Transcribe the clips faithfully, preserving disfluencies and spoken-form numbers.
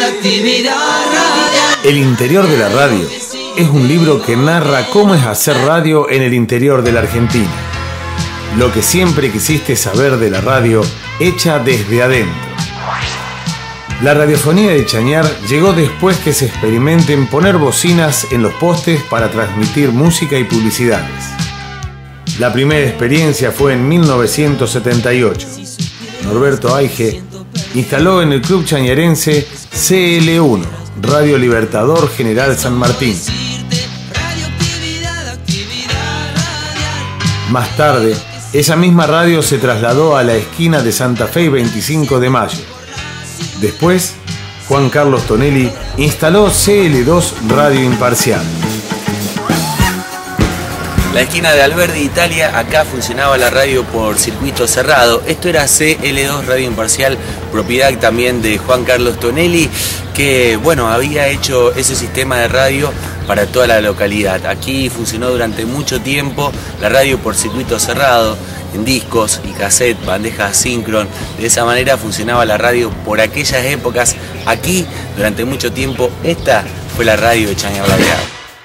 actividad radial. El interior de la radio es un libro que narra cómo es hacer radio en el interior de la Argentina. Lo que siempre quisiste saber de la radio hecha desde adentro. La radiofonía de Chañar llegó después que se experimenten poner bocinas en los postes para transmitir música y publicidades. La primera experiencia fue en mil novecientos setenta y ocho. Norberto Aige instaló en el club chañarense C L uno, Radio Libertador General San Martín. Más tarde, esa misma radio se trasladó a la esquina de Santa Fe y veinticinco de mayo. Después, Juan Carlos Tonelli instaló C L dos Radio Imparcial. La esquina de Alberdi, Italia, acá funcionaba la radio por circuito cerrado. Esto era C L dos Radio Imparcial, propiedad también de Juan Carlos Tonelli, que bueno, había hecho ese sistema de radio para toda la localidad. Aquí funcionó durante mucho tiempo la radio por circuito cerrado, en discos y cassette, bandejas Synchron. De esa manera funcionaba la radio por aquellas épocas. Aquí, durante mucho tiempo, esta fue la radio de Chañar Ladeado.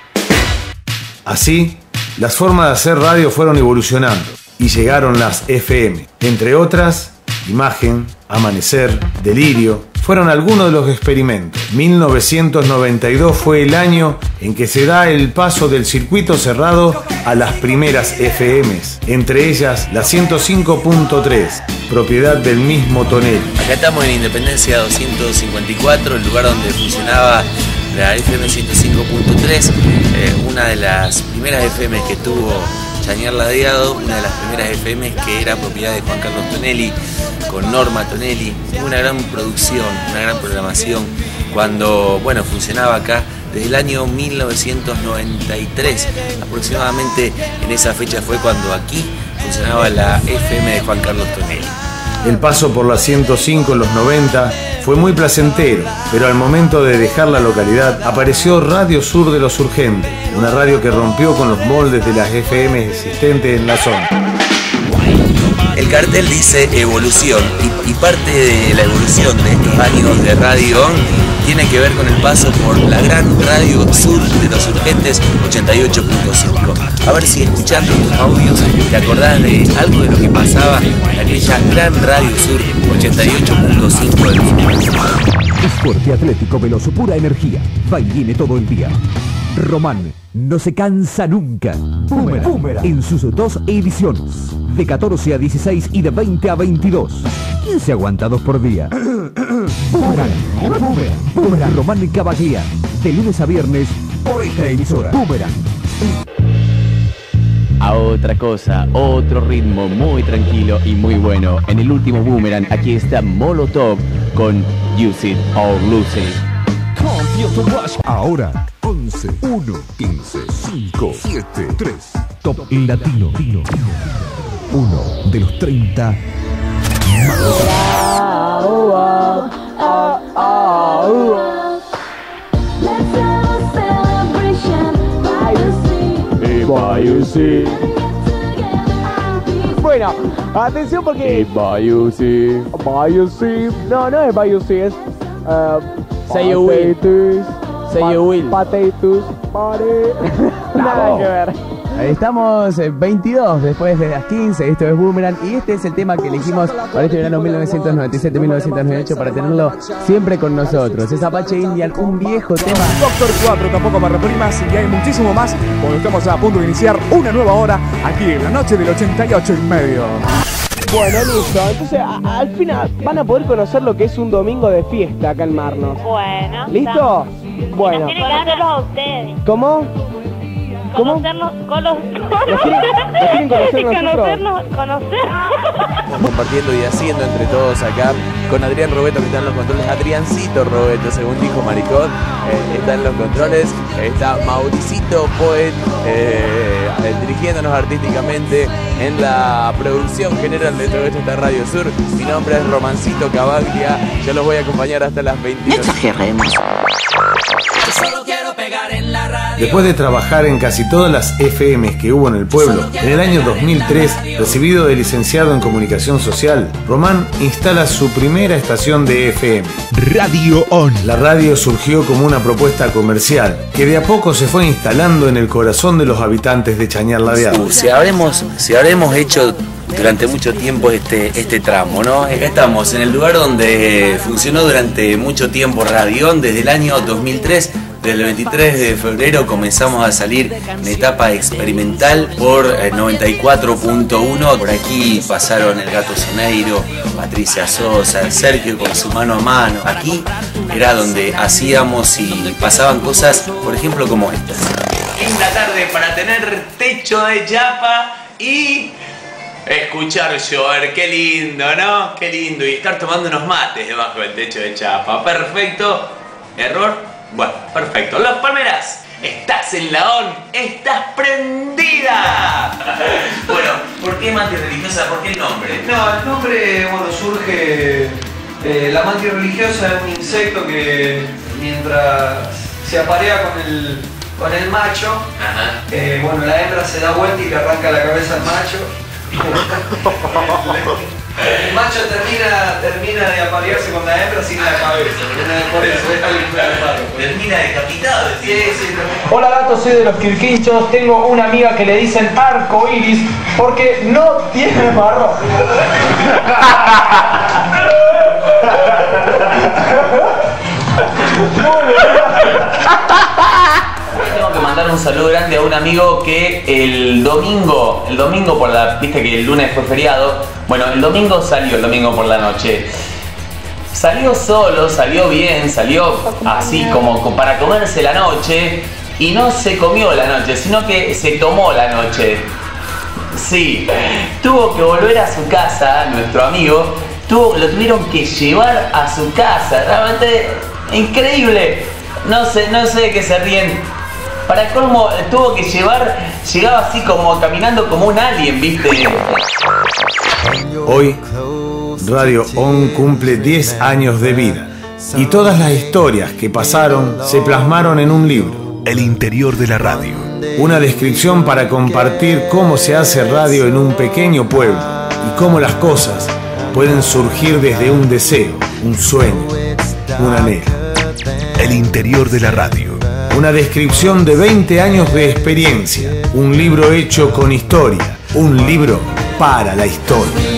Así, las formas de hacer radio fueron evolucionando y llegaron las F M. Entre otras, Imagen, Amanecer, Delirio, fueron algunos de los experimentos. mil novecientos noventa y dos fue el año en que se da el paso del circuito cerrado a las primeras F Ms, entre ellas la ciento cinco punto tres, propiedad del mismo Tonelli. Acá estamos en Independencia doscientos cincuenta y cuatro, el lugar donde funcionaba la F M ciento cinco punto tres, eh, una de las primeras F Ms que tuvo Chañar Ladeado, una de las primeras F Ms que era propiedad de Juan Carlos Tonelli, con Norma Tonelli. Una gran producción, una gran programación, cuando bueno, funcionaba acá desde el año mil novecientos noventa y tres. Aproximadamente en esa fecha fue cuando aquí funcionaba la F M de Juan Carlos Tonelli. El paso por la ciento cinco en los noventa fue muy placentero, pero al momento de dejar la localidad apareció Radio Sur de los Urgentes, una radio que rompió con los moldes de las F M existentes en la zona. El cartel dice evolución y, y parte de la evolución de estos años de Radio On tiene que ver con el paso por la gran Radio Sur de los Urgentes ochenta y ocho punto cinco. A ver si escuchando estos audios te acordás de algo de lo que pasaba en aquella gran Radio Sur ochenta y ocho punto cinco de los Urgentes. Es fuerte, atlético, veloz, pura energía. Va y viene todo el día. Román no se cansa nunca. Boomerang, Boomerang, en sus dos ediciones, de catorce a dieciséis y de veinte a veintidós. ¿Quién se aguanta dos por día? Boomerang, Boomerang, Boomerang, Román Cavaglia, de lunes a viernes por esta emisora. Boomerang. A otra cosa, otro ritmo muy tranquilo y muy bueno. En el último Boomerang, aquí está Molotov con Use It or Lose It. Ahora, once, uno, quince, cinco, siete, tres. Top Latino. Uno de los treinta Bueno, atención porque Bayusi. Bayusi. No, no es Bayusi, es uh, Say you will. Potatoes. Say you will. Potatoes. Pare. Nada que ver. Estamos veintidós después de las quince, esto es Boomerang y este es el tema que elegimos para este verano mil novecientos noventa y siete mil novecientos noventa y ocho para tenerlo siempre con nosotros. Es Apache Indian, un viejo tema. Doctor cuatro, tampoco me reprimas y hay muchísimo más cuando estamos a punto de iniciar una nueva hora aquí en la noche del ochenta y ocho y medio. Bueno, listo. Entonces, a, al final van a poder conocer lo que es un domingo de fiesta acá en Marnos. Bueno. ¿Listo? Bueno. Tienen que conocerlos a ustedes. ¿Cómo? ¿Cómo? Conocernos, conos... ¿Los quieren, los quieren conocer nosotros? Conocernos, conocer. Compartiendo y haciendo entre todos acá con Adrián Robeto, que está en los controles. Adriancito Robeto, según dijo Maricón, eh, está en los controles. Está Mauricito Poet eh, eh, dirigiéndonos artísticamente en la producción general de todo esto, está Radio Sur. Mi nombre es Romancito Cavaglia. Yo los voy a acompañar hasta las veintidós. No exageremos. Yo solo quiero Después de trabajar en casi todas las F Ms que hubo en el pueblo, en el año dos mil tres, recibido de licenciado en comunicación social, Román instala su primera estación de F M. Radio On. La radio surgió como una propuesta comercial que de a poco se fue instalando en el corazón de los habitantes de Chañar Ladeado. Uh, si habremos, si habremos hecho durante mucho tiempo este, este tramo, ¿no? Acá estamos en el lugar donde funcionó durante mucho tiempo Radio On, desde el año dos mil tres. Desde el veintitrés de febrero comenzamos a salir en etapa experimental por noventa y cuatro punto uno. Por aquí pasaron el Gato Soneiro, Patricia Sosa, Sergio con su mano a mano. Aquí era donde hacíamos y pasaban cosas, por ejemplo, como estas. Linda tarde para tener techo de chapa y escuchar llover. Qué lindo, ¿no? Qué lindo. Y estar tomando unos mates debajo del techo de chapa. Perfecto. ¿Error? Bueno, perfecto. Los Palmeras, estás en la ON, estás prendida. Bueno, ¿por qué mantis religiosa? ¿Por qué el nombre? No, el nombre, bueno, surge... Eh, la mantis religiosa es un insecto que mientras se aparea con el, con el macho, eh, bueno, la hembra se da vuelta y le arranca la cabeza al macho. El macho termina, termina de aparearse con la hembra sin la cabeza. Por eso, es algo raro. Termina decapitado. Sí, sí, termina. Hola gatos, soy de los Quirquinchos. Tengo una amiga que le dicen arco iris porque no tiene marrón. Tengo que mandar un saludo grande a un amigo que el domingo, el domingo por la, viste que el lunes fue feriado, bueno, el domingo salió, el domingo por la noche. Salió solo, salió bien, salió así como para comerse la noche y no se comió la noche, sino que se tomó la noche. Sí, tuvo que volver a su casa, nuestro amigo, tuvo, lo tuvieron que llevar a su casa, realmente increíble. No sé, no sé de qué se ríen. Para colmo, tuvo que llevar, llegaba así como caminando como un alien, ¿viste? Hoy, Radio On cumple diez años de vida y todas las historias que pasaron se plasmaron en un libro. El interior de la radio. Una descripción para compartir cómo se hace radio en un pequeño pueblo y cómo las cosas pueden surgir desde un deseo, un sueño, un anhelo. El interior de la radio. Una descripción de veinte años de experiencia. Un libro hecho con historia. Un libro para la historia.